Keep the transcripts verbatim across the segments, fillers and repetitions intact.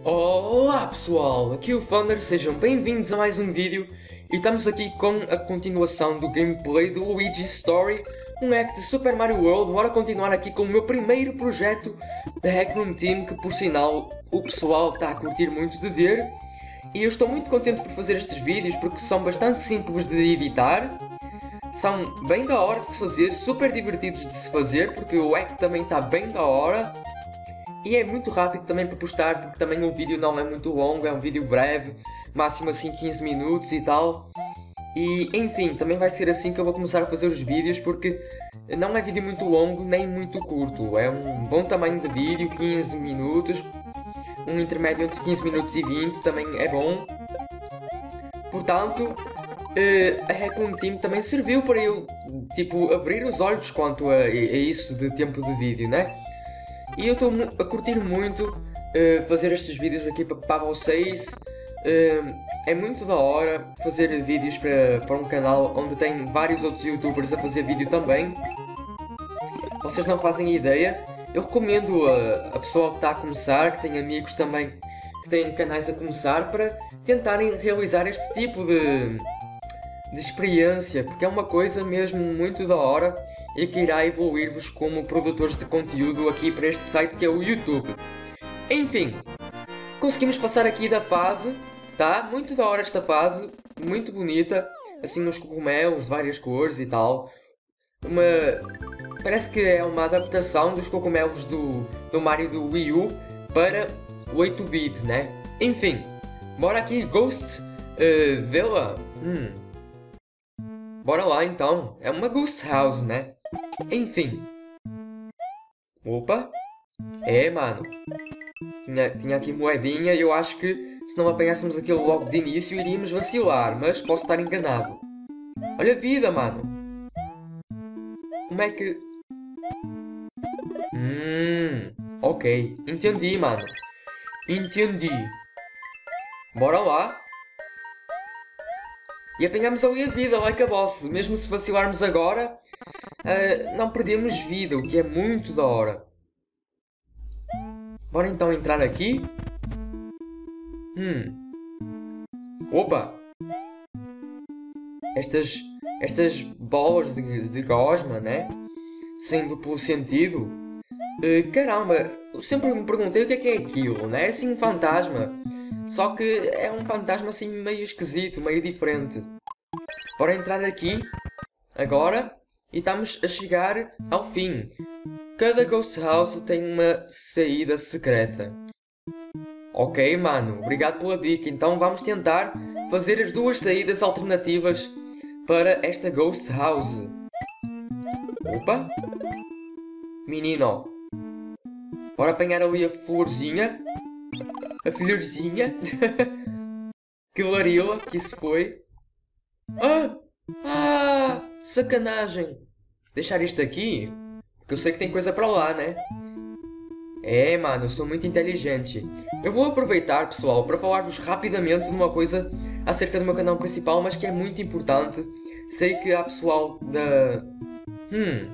Olá pessoal, aqui é o Thunder, sejam bem-vindos a mais um vídeo e estamos aqui com a continuação do gameplay do Luigi's Story, um hack de Super Mario World. Bora continuar aqui com o meu primeiro projeto da Hack Room Team, que por sinal o pessoal está a curtir muito de ver. E eu estou muito contente por fazer estes vídeos porque são bastante simples de editar, são bem da hora de se fazer, super divertidos de se fazer, porque o hack também está bem da hora. E é muito rápido também para postar, porque também o vídeo não é muito longo, é um vídeo breve, máximo assim quinze minutos e tal. E enfim, também vai ser assim que eu vou começar a fazer os vídeos, porque não é vídeo muito longo nem muito curto. É um bom tamanho de vídeo, quinze minutos, um intermédio entre quinze minutos e vinte também é bom. Portanto, a Hack Room Team também serviu para eu, tipo, abrir os olhos quanto a, a isso de tempo de vídeo, né? E eu estou a curtir muito uh, fazer estes vídeos aqui para vocês. Uh, é muito da hora fazer vídeos para, para um canal onde tem vários outros youtubers a fazer vídeo também. Vocês não fazem ideia. Eu recomendo a, a pessoa que está a começar, que tem amigos também que têm canais a começar, para tentarem realizar este tipo de, de experiência, porque é uma coisa mesmo muito da hora e que irá evoluir-vos como produtores de conteúdo aqui para este site que é o YouTube. Enfim, conseguimos passar aqui da fase, tá? Muito da hora esta fase, muito bonita, assim nos cogumelos, de várias cores e tal. Uma... Parece que é uma adaptação dos cogumelos do, do Mario do Wii U para o oito bit, né? Enfim, bora aqui, Ghost uh, Villa. Hum. Bora lá então, é uma Ghost House, né? Enfim. Opa. É, mano. Tinha, tinha aqui moedinha e eu acho que se não apanhássemos aquilo logo de início iríamos vacilar, mas posso estar enganado. Olha a vida, mano. Como é que... Hum... Ok. Entendi, mano. Entendi. Bora lá. E apanhamos ali a vida, like a boss. Mesmo se vacilarmos agora, uh, não perdemos vida, o que é muito da hora. Bora então entrar aqui. Hum. Opa! Estas, estas bolas de, de gosma, né? Sem duplo sentido. Uh, caramba, eu sempre me perguntei o que é que é aquilo, né? É assim um fantasma. Só que é um fantasma assim meio esquisito, meio diferente. Bora entrar aqui, agora, e estamos a chegar ao fim. Cada Ghost House tem uma saída secreta. Ok, mano, obrigado pela dica. Então vamos tentar fazer as duas saídas alternativas para esta Ghost House. Opa! Menino, bora apanhar ali a florzinha. A florzinha. Que larila que isso foi. Ah! Ah! Sacanagem! Deixar isto aqui? Porque eu sei que tem coisa para lá, né? É, mano, eu sou muito inteligente. Eu vou aproveitar, pessoal, para falar-vos rapidamente de uma coisa acerca do meu canal principal, mas que é muito importante. Sei que há pessoal da... Hum...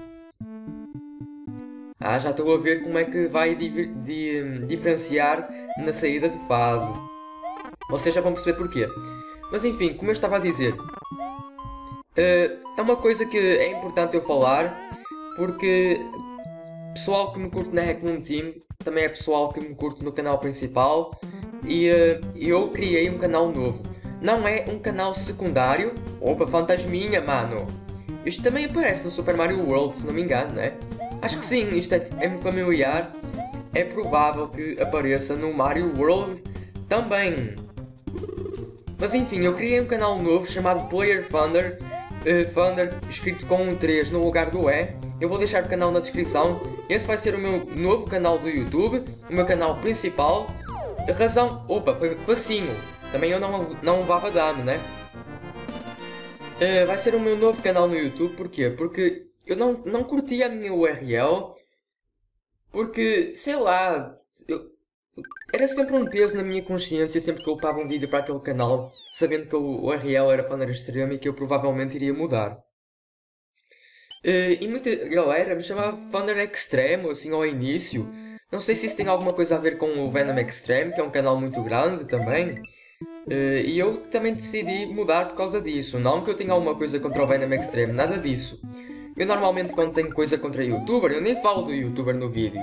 Ah, já estou a ver como é que vai di di diferenciar na saída de fase. Vocês já vão perceber porquê. Mas enfim, como eu estava a dizer, uh, é uma coisa que é importante eu falar, porque pessoal que me curte na Hack Room Team também é pessoal que me curte no canal principal, e uh, eu criei um canal novo. Não é um canal secundário. Opa, fantasminha, mano! Isto também aparece no Super Mario World, se não me engano, né? Acho que sim, isto é, é familiar. É provável que apareça no Mario World também. Mas enfim, eu criei um canal novo chamado Player Thunder. Uh, Thunder escrito com um três no lugar do E. Eu vou deixar o canal na descrição. Esse vai ser o meu novo canal do YouTube, o meu canal principal. A razão... Opa, foi facinho. Também eu não, não levava dano, né? Uh, vai ser o meu novo canal no YouTube, porquê? Porque eu não, não curti a minha U R L, porque, sei lá, eu, era sempre um peso na minha consciência sempre que eu upava um vídeo para aquele canal, sabendo que o U R L era Thunder Extreme e que eu provavelmente iria mudar. Uh, e muita galera me chamava Thunder Extreme, assim, ao início. Não sei se isso tem alguma coisa a ver com o Venom Extreme, que é um canal muito grande também. Uh, e eu também decidi mudar por causa disso. Não que eu tenha alguma coisa contra o Venom Extreme, nada disso. Eu normalmente quando tenho coisa contra youtuber, eu nem falo do youtuber no vídeo.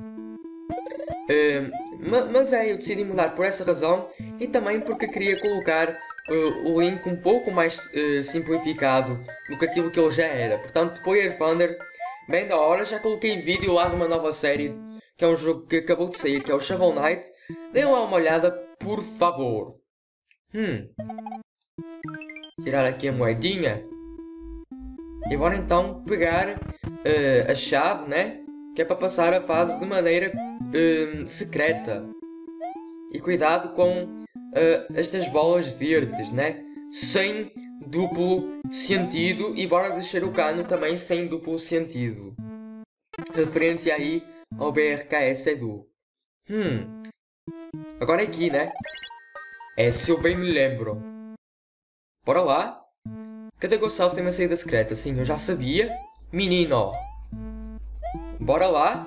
Uh, ma mas é, eu decidi mudar por essa razão e também porque queria colocar uh, o link um pouco mais uh, simplificado do que aquilo que ele já era. Portanto, Player Thunder, bem da hora, já coloquei vídeo lá de uma nova série, que é um jogo que acabou de sair, que é o Shovel Knight. Deem lá uma olhada, por favor. Hum. Tirar aqui a moedinha. E bora então pegar uh, a chave, né? Que é para passar a fase de maneira uh, secreta. E cuidado com uh, estas bolas verdes, né? Sem duplo sentido. E bora descer o cano também sem duplo sentido. Referência aí ao B R K S Edu. Hum. Agora é aqui, né? É, se eu bem me lembro. Bora lá. Cada Ghost House tem uma saída secreta. Sim, eu já sabia. Menino. Bora lá.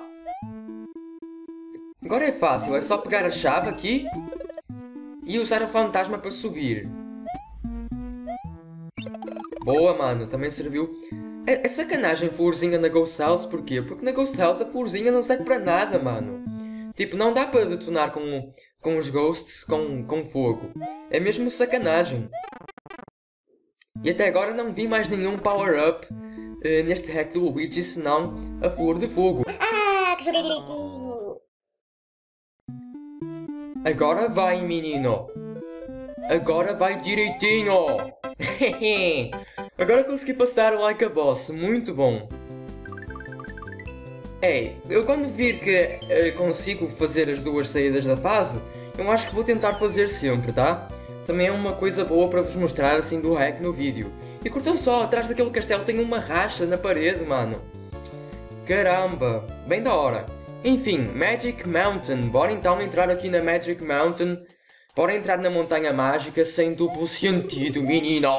Agora é fácil. É só pegar a chave aqui. E usar o fantasma para subir. Boa, mano. Também serviu. É, é sacanagem florzinha na Ghost House. Porquê? Porque na Ghost House a florzinha não serve para nada, mano. Tipo, não dá para detonar com, com os ghosts com, com fogo. É mesmo sacanagem. E até agora não vi mais nenhum power-up uh, neste hack do Luigi, senão a flor de fogo. Ah, que joguei direitinho! Agora vai, menino. Agora vai direitinho. Agora consegui passar o Like a Boss. Muito bom. É, eu quando vir que uh, consigo fazer as duas saídas da fase, eu acho que vou tentar fazer sempre, tá? Também é uma coisa boa para vos mostrar assim do hack no vídeo. E curtam só, atrás daquele castelo tem uma racha na parede, mano. Caramba, bem da hora. Enfim, Magic Mountain. Bora então entrar aqui na Magic Mountain. Bora entrar na montanha mágica sem duplo sentido, menino.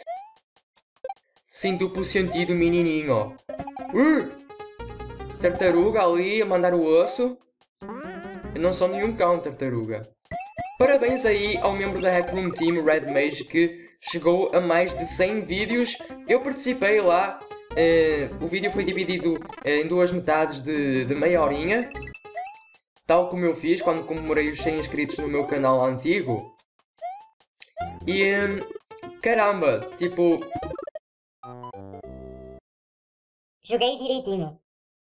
Sem duplo sentido, menininho. Uh! Tartaruga ali a mandar o osso. Eu não sou nenhum cão, tartaruga. Parabéns aí ao membro da Hackroom Team, Red Mage, que chegou a mais de cem vídeos. Eu participei lá. Uh, o vídeo foi dividido uh, em duas metades de, de meia horinha. Tal como eu fiz quando comemorei os cem inscritos no meu canal antigo. E... Um, caramba, tipo... Joguei direitinho.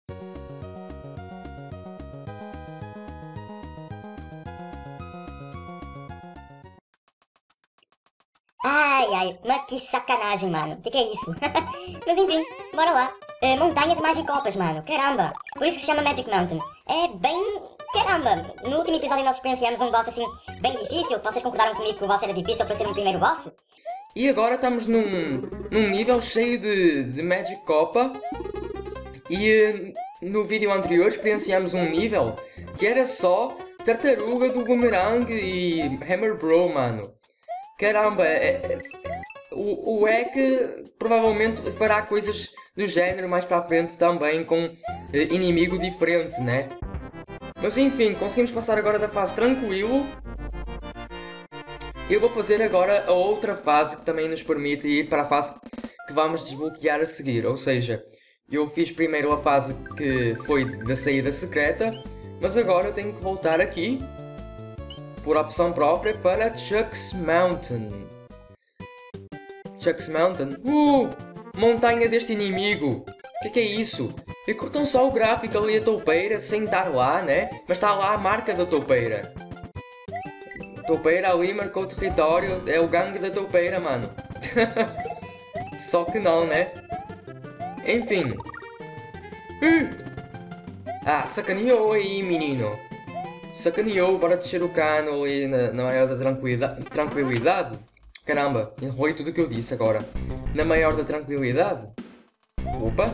Ai, ai, mas que sacanagem, mano. O que, que é isso? Mas enfim, bora lá. É, montanha de Magicopas, mano. Caramba. Por isso que se chama Magic Mountain. É bem... Caramba. No último episódio nós experienciamos um boss assim, bem difícil. Vocês concordaram comigo que o boss era difícil para ser um primeiro boss? E agora estamos num, num nível cheio de, de Magic Copa. E no vídeo anterior experienciamos um nível que era só Tartaruga do Boomerang e Hammer Bro, mano. Caramba, é, é, o, o hack provavelmente fará coisas do género mais para a frente também com é, inimigo diferente, né? Mas enfim, conseguimos passar agora da fase tranquilo. Eu vou fazer agora a outra fase que também nos permite ir para a fase que vamos desbloquear a seguir. Ou seja, eu fiz primeiro a fase que foi da saída secreta, mas agora eu tenho que voltar aqui por opção própria para Chuck's Mountain. Chuck's Mountain? Uh! Montanha deste inimigo! O que, que é isso? E curtam só o gráfico ali a toupeira sem estar lá, né? Mas está lá a marca da toupeira. A toupeira ali marcou o território, é o gangue da toupeira, mano. Só que não, né? Enfim. Uh! Ah, sacaneou aí, menino. Sacaneou, bora descer o cano ali na, na maior da tranquilidade, tranquilidade. Caramba, enrolei tudo o que eu disse agora. Na maior da tranquilidade. Opa.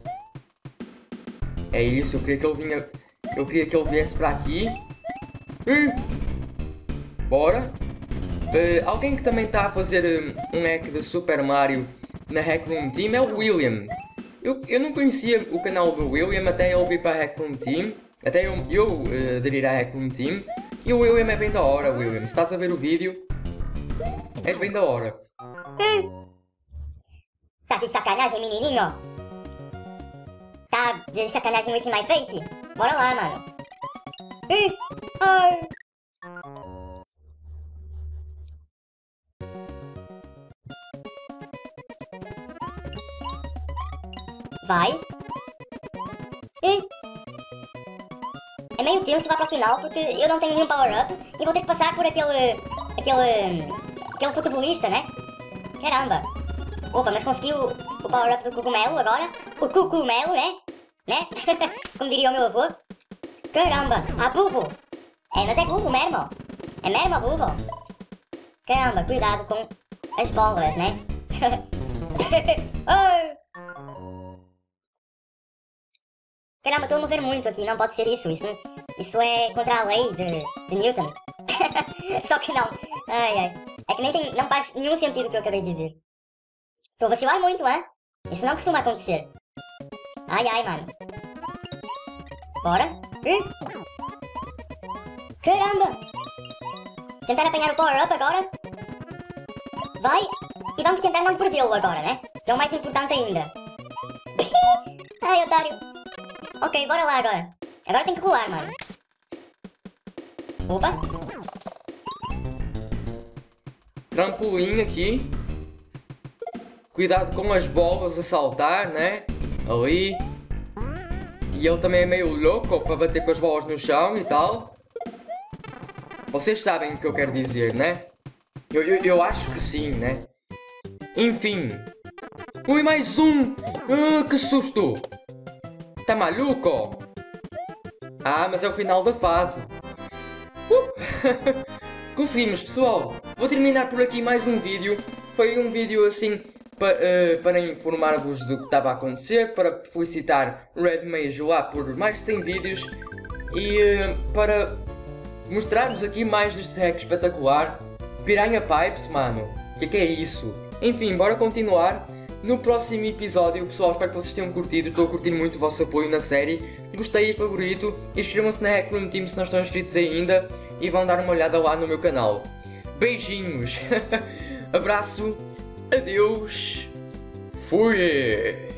É isso, eu queria que ele vinha... Eu queria que ele viesse para aqui. Uh, bora. Uh, alguém que também está a fazer um, um hack de Super Mario na Hackroom Team é o William. Eu, eu não conhecia o canal do William até ele vir para a Hackroom Team. Até eu, eu uh, aderir à Hack Room Team. E o William é bem da hora, William. Se estás a ver o vídeo, és bem da hora. Hum. Tá de sacanagem, menininho? Tá de sacanagem with my face? Bora lá, mano. Hum. Ai. Vai. Hum. É meio tenso lá para o final porque eu não tenho nenhum power-up e vou ter que passar por aquele... aquele... aquele futebolista, né? Caramba. Opa, mas consegui o, o power-up do cogumelo agora. O cogumelo, né? Né? Como diria o meu avô. Caramba, ah, burro. É, mas é burro mesmo. É mesmo burro. Caramba, cuidado com as bolas, né? Ai. Caramba, estou a mover muito aqui, não pode ser isso. Isso, isso é contra a lei de, de Newton. Só que não. Ai, ai. É que nem tem, não faz nenhum sentido o que eu acabei de dizer. Estou a vacilar muito, hã? Isso não costuma acontecer. Ai, ai, mano. Bora. Hum? Caramba. Tentar apanhar o power-up agora. Vai. E vamos tentar não perdê-lo agora, né? Que é o mais importante ainda. Ai, otário. Ok, bora lá agora. Agora tem que rolar, mano. Opa. Trampolim aqui. Cuidado com as bolas a saltar, né? Ali. E ele também é meio louco para bater com as bolas no chão e tal. Vocês sabem o que eu quero dizer, né? Eu, eu, eu acho que sim, né? Enfim. Ui, mais um! Ah, que susto! Tá maluco? Ah, mas é o final da fase. Uh! Conseguimos, pessoal. Vou terminar por aqui mais um vídeo. Foi um vídeo assim pa, uh, para informar-vos do que estava a acontecer, para felicitar Red Mage lá por mais de cem vídeos e uh, para mostrar-vos aqui mais deste hack espetacular. Piranha Pipes, mano. O que é que é isso? Enfim, bora continuar. No próximo episódio, pessoal, espero que vocês tenham curtido. Estou a curtir muito o vosso apoio na série. Gostei e favorito. Inscrevam-se na Hack Room Team se não estão inscritos ainda. E vão dar uma olhada lá no meu canal. Beijinhos. Abraço. Adeus. Fui.